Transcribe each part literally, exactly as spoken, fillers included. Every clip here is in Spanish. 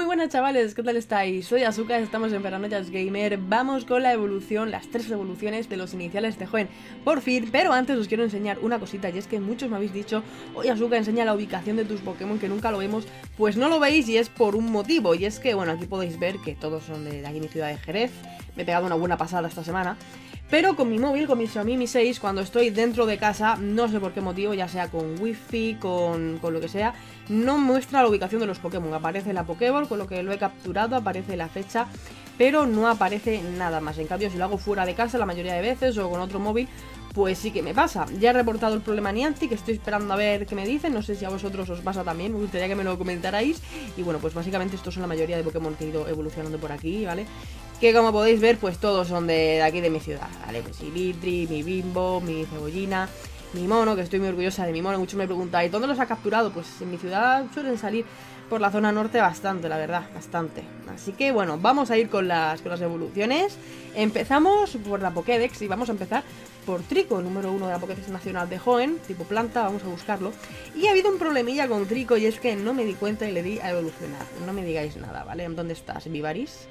buenas chavales, ¿qué tal estáis? Soy Asuka, estamos en Paranoias Gamer. Vamos con la evolución, las tres evoluciones de los iniciales de Hoenn. Por fin, pero antes os quiero enseñar una cosita, y es que muchos me habéis dicho: oye Asuka, enseña la ubicación de tus Pokémon, que nunca lo vemos. Pues no lo veis, y es por un motivo, y es que, bueno, aquí podéis ver que todos son de aquí, mi ciudad de Jerez. Me he pegado una buena pasada esta semana. Pero con mi móvil, con mi Xiaomi Mi seis, cuando estoy dentro de casa, no sé por qué motivo, ya sea con wifi, con, con lo que sea, no muestra la ubicación de los Pokémon. Aparece la Pokéball, con lo que lo he capturado, aparece la fecha, pero no aparece nada más. En cambio, si lo hago fuera de casa la mayoría de veces o con otro móvil, pues sí que me pasa. Ya he reportado el problema a Niantic, que estoy esperando a ver qué me dicen. No sé si a vosotros os pasa también, me gustaría que me lo comentarais. Y bueno, pues básicamente estos son la mayoría de Pokémon que he ido evolucionando por aquí, ¿vale? Que como podéis ver, pues todos son de, de aquí de mi ciudad, ¿vale? Pues mi Vitri, mi Bimbo, mi Cebollina, mi Mono, que estoy muy orgullosa de mi Mono. Muchos me preguntáis, ¿dónde los ha capturado? Pues en mi ciudad suelen salir por la zona norte bastante, la verdad, bastante. Así que bueno, vamos a ir con las, con las evoluciones. Empezamos por la Pokédex y vamos a empezar por Trico, el número uno de la Pokédex nacional de Hoenn, tipo planta. Vamos a buscarlo. Y ha habido un problemilla con Trico, y es que no me di cuenta y le di a evolucionar. No me digáis nada, ¿vale? ¿Dónde estás, Vivaris?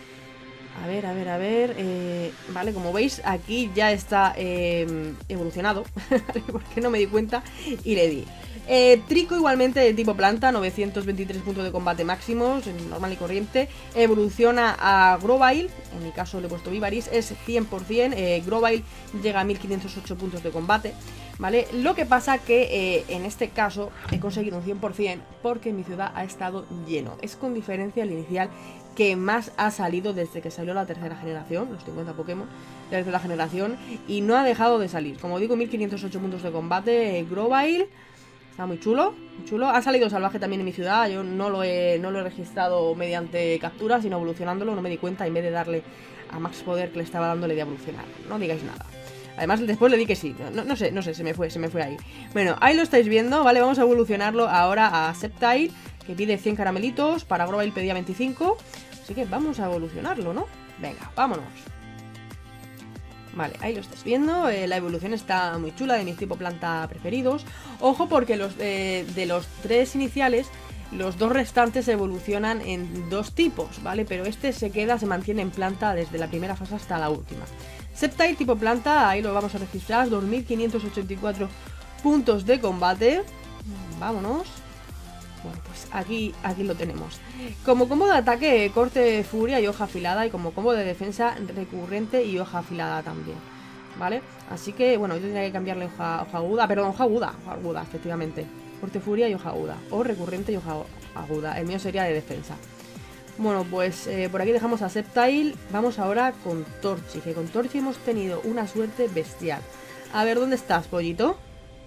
A ver, a ver, a ver, eh, vale, como veis aquí ya está eh, evolucionado, porque no me di cuenta y le di. eh, Trico igualmente de tipo planta, novecientos veintitrés puntos de combate máximos, normal y corriente. Evoluciona a Grovyle, en mi caso le he puesto Vivaris, es cien por cien, eh, Grovyle llega a mil quinientos ocho puntos de combate, ¿vale? Lo que pasa que eh, en este caso he conseguido un cien por cien porque mi ciudad ha estado lleno. Es con diferencia el inicial que más ha salido desde que salió la tercera generación, los cincuenta Pokémon de la tercera generación, y no ha dejado de salir. Como digo, mil quinientos ocho puntos de combate, eh, Grovyle, está muy chulo, muy chulo. Ha salido salvaje también en mi ciudad, yo no lo he, no lo he registrado mediante captura, sino evolucionándolo, no me di cuenta, en vez de darle a max poder que le estaba dando, le di a evolucionar, no digáis nada. Además, después le di que sí, no, no sé, no sé, se me fue, se me fue ahí. Bueno, ahí lo estáis viendo, ¿vale? Vamos a evolucionarlo ahora a Sceptile, que pide cien caramelitos, para Grovyle pedía veinticinco, así que vamos a evolucionarlo, ¿no? Venga, vámonos. Vale, ahí lo estáis viendo, eh, la evolución está muy chula, de mis tipo planta preferidos. Ojo, porque los eh, de los tres iniciales, los dos restantes evolucionan en dos tipos, ¿vale? Pero este se queda, se mantiene en planta desde la primera fase hasta la última. Sceptile tipo planta, ahí lo vamos a registrar, dos mil quinientos ochenta y cuatro puntos de combate. Vámonos. Bueno, pues aquí, aquí lo tenemos. Como combo de ataque, corte, furia y hoja afilada. Y como combo de defensa, recurrente y hoja afilada también, ¿vale? Así que, bueno, yo tendría que cambiarle hoja, hoja aguda. Perdón, hoja aguda, hoja aguda, efectivamente. Corte, furia y hoja aguda. O recurrente y hoja aguda. El mío sería de defensa. Bueno, pues eh, por aquí dejamos a Sceptile. Vamos ahora con Torchic, que con Torchic hemos tenido una suerte bestial. A ver, ¿dónde estás, pollito?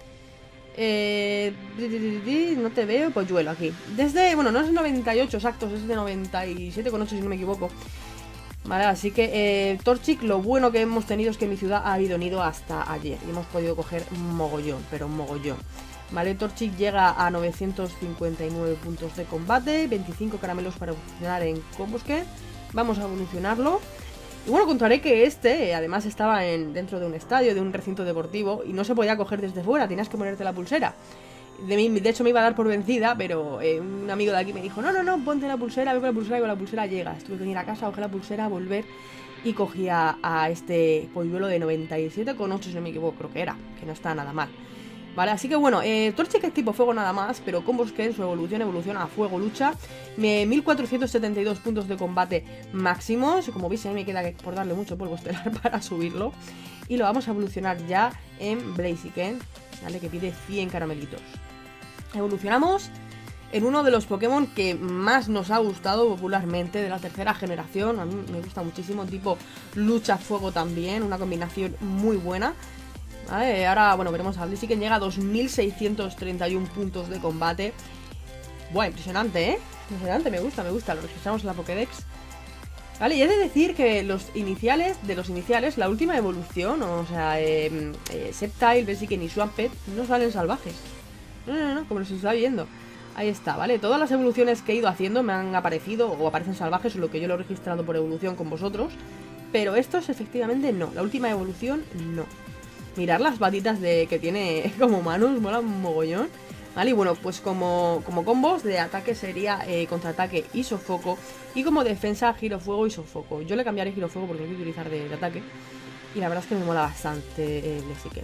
Eh, no te veo, polluelo aquí. Desde, bueno, no es noventa y ocho exactos, es de noventa y siete coma ocho si no me equivoco. Vale, así que eh, Torchic, lo bueno que hemos tenido es que mi ciudad ha habido nido hasta ayer y hemos podido coger mogollón, pero mogollón. Vale, Torchic llega a novecientos cincuenta y nueve puntos de combate, veinticinco caramelos para evolucionar en Combusken. Vamos a evolucionarlo. Y bueno, contaré que este, además, estaba en, dentro de un estadio, de un recinto deportivo, y no se podía coger desde fuera, tenías que ponerte la pulsera. De, mí, de hecho me iba a dar por vencida, pero eh, un amigo de aquí me dijo: no, no, no, ponte la pulsera, ve con la pulsera y con la pulsera llegas. Tuve que venir a casa, cogí la pulsera, volver y cogí a, a este polluelo de noventa y siete coma ocho si no me equivoco, creo que era, que no está nada mal. Vale, así que bueno, eh, Torchic es tipo fuego nada más, pero Combusken, su evolución evoluciona a fuego lucha. eh, mil cuatrocientos setenta y dos puntos de combate máximos. Como veis, a mí me queda por darle mucho polvo estelar para subirlo. Y lo vamos a evolucionar ya en Blaziken, ¿vale? Que pide cien caramelitos. Evolucionamos en uno de los Pokémon que más nos ha gustado popularmente, de la tercera generación. A mí me gusta muchísimo, tipo lucha fuego también, una combinación muy buena. Vale, ahora, bueno, veremos a Blaziken, llega a dos mil seiscientos treinta y uno puntos de combate. Buah, impresionante, ¿eh? Impresionante, me gusta, me gusta, lo registramos en la Pokédex. Vale, y he de decir que los iniciales, de los iniciales, la última evolución, o sea, eh, eh, Sceptile, Blaziken y Swampert, no salen salvajes. No, no, no, como los está viendo. Ahí está, ¿vale? Todas las evoluciones que he ido haciendo me han aparecido o aparecen salvajes, o lo que yo lo he registrado por evolución con vosotros. Pero estos efectivamente no, la última evolución no. Mirar las patitas de que tiene como manos, mola un mogollón. ¿vale? Y bueno, pues como, como combos de ataque sería eh, contraataque y sofoco. Y como defensa, giro fuego y sofoco. Yo le cambiaré giro fuego porque lo voy a utilizar de, de ataque. Y la verdad es que me mola bastante el Blaziken.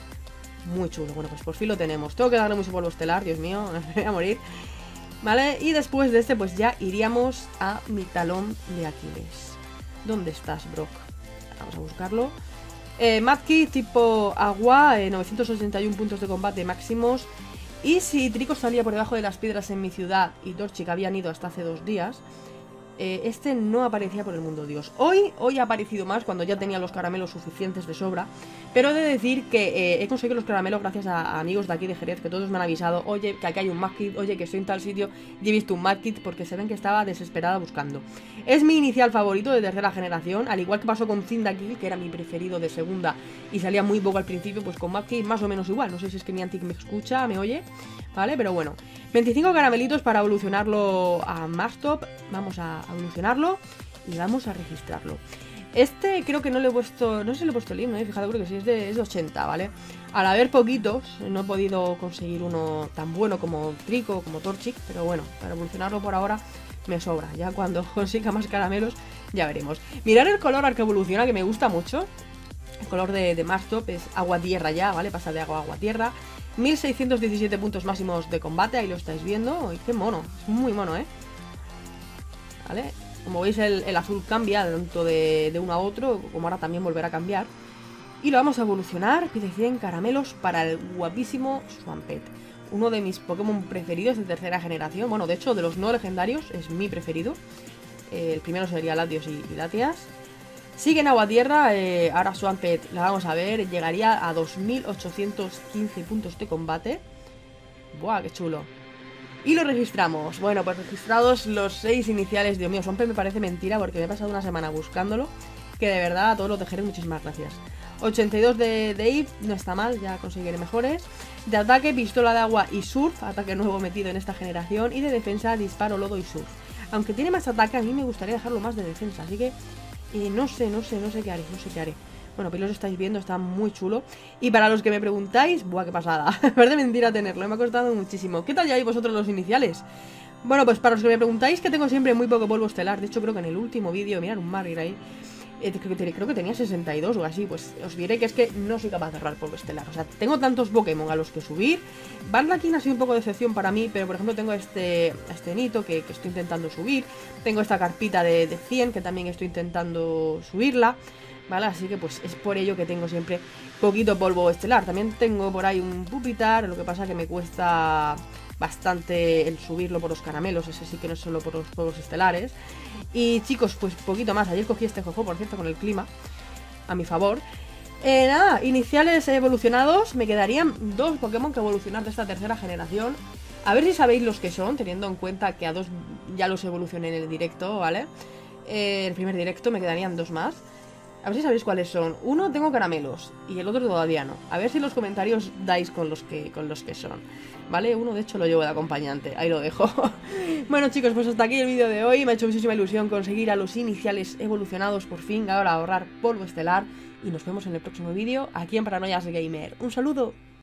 Muy chulo. Bueno, pues por fin lo tenemos. Tengo que darle mucho polvo estelar, Dios mío, me voy a morir. Vale, y después de este pues ya iríamos a mi talón de Aquiles. ¿Dónde estás, Brock? Vamos a buscarlo. Eh, Madkey tipo agua, eh, novecientos ochenta y uno puntos de combate máximos. Y si Trico salía por debajo de las piedras en mi ciudad y Torchic habían ido hasta hace dos días, eh, este no aparecía por el mundo Dios. Hoy, hoy ha aparecido más cuando ya tenía los caramelos suficientes de sobra. Pero he de decir que eh, he conseguido los caramelos gracias a, a amigos de aquí de Jerez, que todos me han avisado, oye, que aquí hay un Madkit, oye, que estoy en tal sitio y he visto un Madkit, porque se ven que estaba desesperada buscando. Es mi inicial favorito de tercera generación, al igual que pasó con Cyndaquil, que era mi preferido de segunda y salía muy poco al principio, pues con Madkit más o menos igual. No sé si es que Niantic me escucha, me oye, ¿vale? Pero bueno, veinticinco caramelitos para evolucionarlo a Mastop. Vamos a evolucionarlo y vamos a registrarlo. Este creo que no le he puesto, no sé si le he puesto el himno, ¿eh? Fijado, creo que sí, es de, es de ochenta, ¿vale? Al haber poquitos, no he podido conseguir uno tan bueno como Trico, como Torchic, pero bueno, para evolucionarlo por ahora me sobra. Ya cuando consiga más caramelos, ya veremos. Mirar el color al que evoluciona, que me gusta mucho. El color de, de Mastop es agua-tierra ya, ¿vale? Pasa de agua a agua-tierra. mil seiscientos diecisiete puntos máximos de combate, ahí lo estáis viendo. ¡Ay, qué mono! Es muy mono, ¿eh? ¿Vale? Como veis el, el azul cambia tanto de, de uno a otro, como ahora también volverá a cambiar. Y lo vamos a evolucionar, pide cien caramelos para el guapísimo Swampert. Uno de mis Pokémon preferidos de tercera generación. Bueno, de hecho, de los no legendarios es mi preferido. Eh, el primero sería Latios y, y Latias. Sigue en agua tierra, eh, ahora Swampert la vamos a ver, llegaría a dos mil ochocientos quince puntos de combate. Buah, qué chulo. Y lo registramos. Bueno, pues registrados los seis iniciales. Dios mío, Swampert me parece mentira porque me he pasado una semana buscándolo. Que de verdad a todos los tejeré muchísimas gracias. ochenta y dos de Dave, no está mal, ya conseguiré mejores. De ataque, pistola de agua y surf, ataque nuevo metido en esta generación. Y de defensa, disparo, lodo y surf. Aunque tiene más ataque, a mí me gustaría dejarlo más de defensa. Así que eh, no sé, no sé, no sé qué haré, no sé qué haré. Bueno, pues los estáis viendo, está muy chulo. Y para los que me preguntáis, buah, qué pasada. Parece mentira tenerlo, me ha costado muchísimo. ¿Qué tal lleváis vosotros los iniciales? Bueno, pues para los que me preguntáis, que tengo siempre muy poco polvo estelar. De hecho, creo que en el último vídeo, mirad un Margir ahí, eh, creo, que, creo que tenía sesenta y dos o así. Pues os diré que es que no soy capaz de ahorrar polvo estelar. O sea, tengo tantos Pokémon a los que subir. Barlakin ha sido un poco de excepción para mí, pero por ejemplo tengo este, este Nito que, que estoy intentando subir. Tengo esta carpita de, de cien que también estoy intentando subirla. ¿Vale? Así que pues es por ello que tengo siempre poquito polvo estelar. También tengo por ahí un Pupitar, lo que pasa que me cuesta bastante el subirlo por los caramelos, ese sí que no es solo por los polvos estelares. Y chicos, pues poquito más. Ayer cogí este jojo, por cierto, con el clima a mi favor. Eh, nada, iniciales evolucionados. Me quedarían dos Pokémon que evolucionar de esta tercera generación. A ver si sabéis los que son, teniendo en cuenta que a dos ya los evolucioné en el directo, ¿vale? Eh, el primer directo me quedarían dos más. A ver si sabéis cuáles son. Uno tengo caramelos y el otro todavía no. A ver si en los comentarios dais con los que, con los que son. ¿Vale? Uno de hecho lo llevo de acompañante. Ahí lo dejo. Bueno chicos, pues hasta aquí el vídeo de hoy. Me ha hecho muchísima ilusión conseguir a los iniciales evolucionados por fin. Ahora ahorrar polvo estelar. Y nos vemos en el próximo vídeo aquí en Paranoias Gamer. Un saludo.